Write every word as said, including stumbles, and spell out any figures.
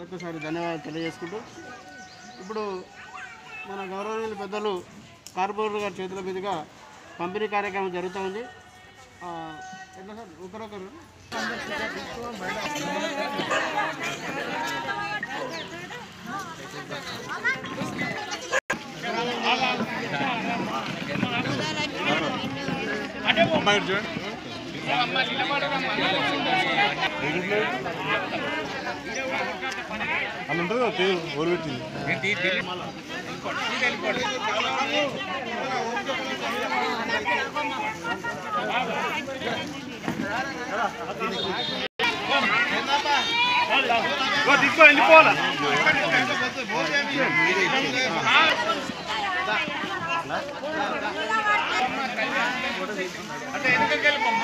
మరొకసారి ధన్యవాదాలు తెలియజేసుకుంటూ ఇప్పుడు మన గౌరవనీయులు పెద్దలు కార్పొరేటర్ గారి చేతుల మీదుగా పంపిణీ కార్యక్రమం జరుగుతూ ఉంది. ఎట్లా సార్ ఒకరొకరు అలా ఉంటుంది కదా పేరు ఓరు పెట్టింది. తీసుకో వెళ్ళిపోవాలా అంటే వెనకకి వెళ్ళిపోమ్మా.